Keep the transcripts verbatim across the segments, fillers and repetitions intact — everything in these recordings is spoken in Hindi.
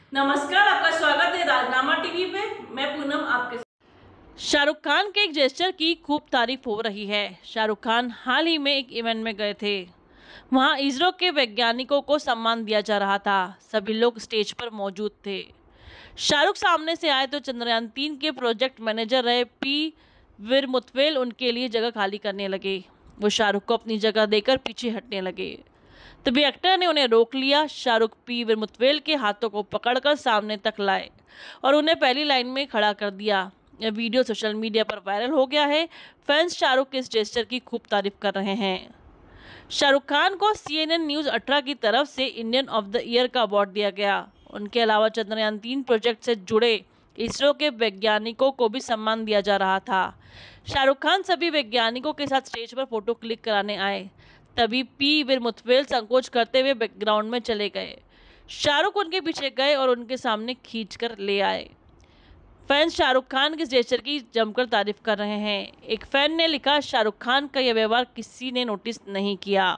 नमस्कार, आपका स्वागत है राजनामा टीवी पे। मैं पूनम आपके साथ। शाहरुख खान के एक जेस्चर की खूब तारीफ हो रही है। शाहरुख खान हाल ही में एक इवेंट में गए थे। वहां इसरो के वैज्ञानिकों को सम्मान दिया जा रहा था। सभी लोग स्टेज पर मौजूद थे। शाहरुख सामने से आए तो चंद्रयान तीन के प्रोजेक्ट मैनेजर रहे पी वीर मुथवेल उनके लिए जगह खाली करने लगे। वो शाहरुख को अपनी जगह देकर पीछे हटने लगे। तभी एक्टर ने उन्हें रोक लिया। शाहरुख पी वीर मुथवेल के हाथों को पकड़कर सामने तक लाए और उन्हें पहली लाइन में खड़ा कर दिया। यह वीडियो सोशल मीडिया पर वायरल हो गया है। फैंस शाहरुख के इस जेस्चर की खूब तारीफ कर रहे हैं। शाहरुख खान को सी एन एन न्यूज अठारह की तरफ से इंडियन ऑफ द ईयर का अवार्ड दिया गया। उनके अलावा चंद्रयान तीन प्रोजेक्ट से जुड़े इसरो के वैज्ञानिकों को भी सम्मान दिया जा रहा था। शाहरुख खान सभी वैज्ञानिकों के साथ स्टेज पर फोटो क्लिक कराने आए। तभी पी वीर मुथवेल संकोच करते हुए बैकग्राउंड में चले गए। शाहरुख उनके पीछे गए और उनके सामने खींचकर ले आए। फैंस शाहरुख खान के जेस्चर की जमकर तारीफ कर रहे हैं। एक फैन ने लिखा, शाहरुख खान का यह व्यवहार किसी ने नोटिस नहीं किया।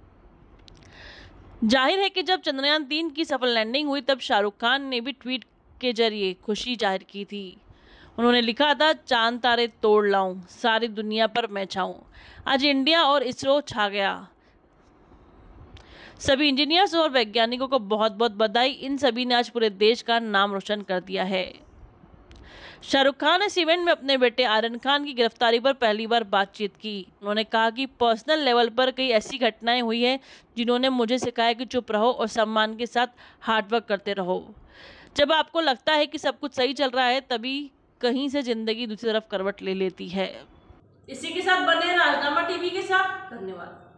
जाहिर है कि जब चंद्रयान तीन की सफल लैंडिंग हुई तब शाहरुख खान ने भी ट्वीट के जरिए खुशी जाहिर की थी। उन्होंने लिखा था, चांद तारे तोड़ लाऊं, सारी दुनिया पर मैं छाऊं। आज इंडिया और इसरो छा गया। सभी इंजीनियर्स और वैज्ञानिकों को बहुत बहुत बधाई। इन सभी ने आज पूरे देश का नाम रोशन कर दिया है। शाहरुख खान इस इवेंट में अपने बेटे आर्यन खान की गिरफ्तारी पर पहली बार बातचीत की। उन्होंने कहा कि पर्सनल लेवल पर कई ऐसी घटनाएं हुई हैं जिन्होंने मुझे सिखाया कि चुप रहो और सम्मान के साथ हार्डवर्क करते रहो। जब आपको लगता है कि सब कुछ सही चल रहा है तभी कहीं से जिंदगी दूसरी तरफ करवट ले लेती है। इसी के साथ बने राजनामा टीवी के साथ। धन्यवाद।